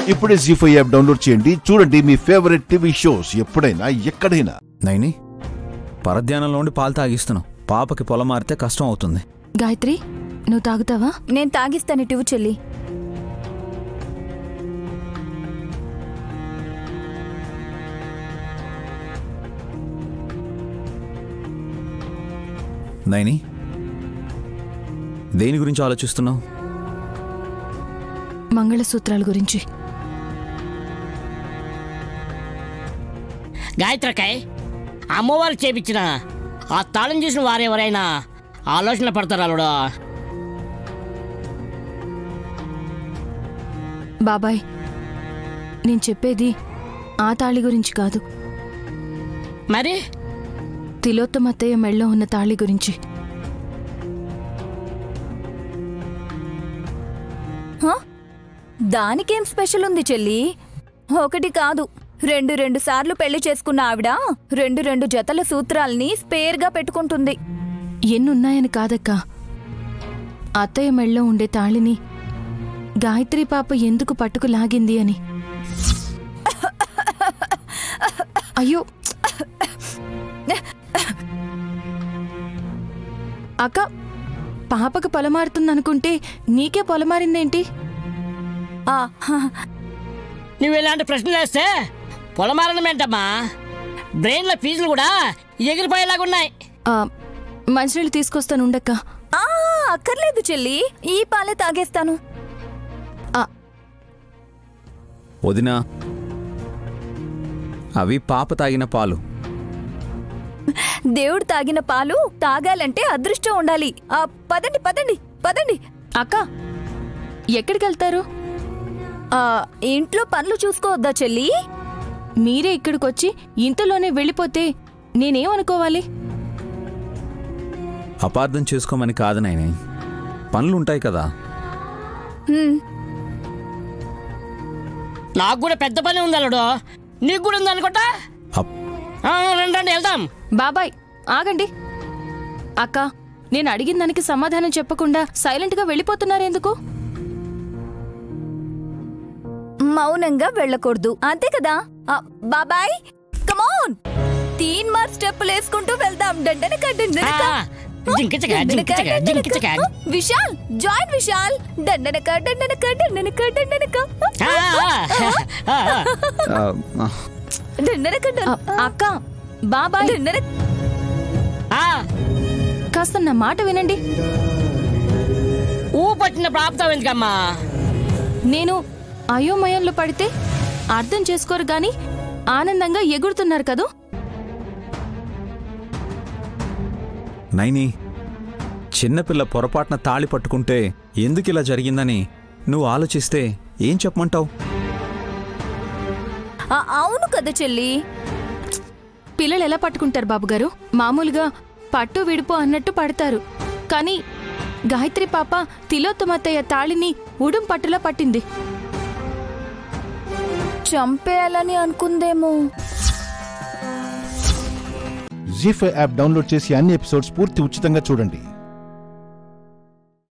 ఇప్పుడే జీ5 app download చేయండి. చూడండి మీ ఫేవరెట్ టీవీ షోస్ ఎప్పుడైనా ఎక్కడైనా. నైని, పరధ్యానంలో ఉండి పాలు తాగిస్తున్నావు. పాపకి పొలం మారితే కష్టం అవుతుంది. గాయత్రి, నువ్వు తాగుతావా? నేను తాగిస్తాను, టివు చెల్లి. నైని, దేని గురించి ఆలోచిస్తున్నావు? మంగళసూత్రాల గురించి. గాయత్రకాయ్, అమ్మవారికి చేపించిన ఆ తాళం చూసిన వారెవరైనా ఆలోచన పడతారు అల్లుడు. బాబాయ్, నేను చెప్పేది ఆ తాళి గురించి కాదు. మరి తిలోత్తమత్తయ్య మెళ్ళో ఉన్న తాళి గురించి. దానికేం స్పెషల్ ఉంది చెల్లి? ఒకటి కాదు, రెండు సార్లు పెళ్లి చేసుకున్న ఆవిడ రెండు జతల సూత్రాల్ని స్పేర్గా పెట్టుకుంటుంది. ఎన్నున్నాయని కాదక్కా, అత్తయ్య మెళ్ళో ఉండే తాళిని గాయత్రి పాప ఎందుకు పట్టుకు లాగింది అని. అయ్యో అక్క, పాపకు పొలమారుతుందనుకుంటే నీకే పొలమారిందేంటి? నువ్వు ఇలాంటి ప్రశ్నలు వేస్తే పొలమారడం ఏంటమ్మా? బ్రెయిన్లో ఫీజులు కూడా ఎగిరిపోయేలాగున్నాయి. మంచినీళ్ళు తీసుకొస్తాను, ఉండక్క. అక్కర్లేదు చెల్లి, ఈ పాలే తాగేస్తాను. వదినా, అవి పాప తాగిన పాలు. దేవుడు తాగిన పాలు తాగాలంటే అదృష్టం ఉండాలి. పదండి పదండి పదండి. అక్క, ఎక్కడికెళ్తారు? ఇంట్లో పనులు చూసుకోవద్దా చెల్లి? మీరే ఇక్కడికొచ్చి ఇంతలోనే వెళ్ళిపోతే నేనేమనుకోవాలి? అపార్థం చేసుకోమని కాదు నాయనే, పనులుంటాయి కదా. నాకు కూడా పెద్ద పని ఉంది అల్లుడు, నీకు కూడా ఉంది అనుకుంటా. రండి వెళ్దాం. బాబాయ్, ఆగండి. అక్క, నేను అడిగిన దానికి సమాధానం చెప్పకుండా సైలెంట్గా వెళ్ళిపోతున్నారెందుకు? మౌనంగా వెళ్ళకూడదు, అంతే కదా? బాబాయ్, కమోన్, 3 మార్క్ స్టెప్పులు వేసుకుంటూ వెళ్దాం. విశాల్, జాయిన్ విశాల్. డండనక డండనక డండనక డండనక డండనక. అక్క, బాబాయ్, కాస్త నా మాట వినండి. పట్టిన ప్రాప్తం ఎందుకమ్మా? నేను అయోమయంలో పడితే అర్థం చేసుకోరు గాని ఆనందంగా ఎగురుతున్నారు కదూ. నైని, చిన్నపిల్ల పొరపాటున తాళి పట్టుకుంటే ఎందుకిలా జరిగిందని నువ్వు ఆలోచిస్తే ఏం చెప్పమంటావు? అవును కదా చెల్లి. పిల్లలు ఎలా పట్టుకుంటారు బాబుగారు? మామూలుగా పట్టు విడుపు అన్నట్టు పడతారు. కానీ గాయత్రి పాప తిలోత్తమత్తయ్య తాళిని ఉడుం పట్టులా పట్టింది. చంపేయాలని అనుకుందేమో. జీ5 యాప్ డౌన్లోడ్ చేసి అన్ని ఎపిసోడ్స్ పూర్తి ఉచితంగా చూడండి.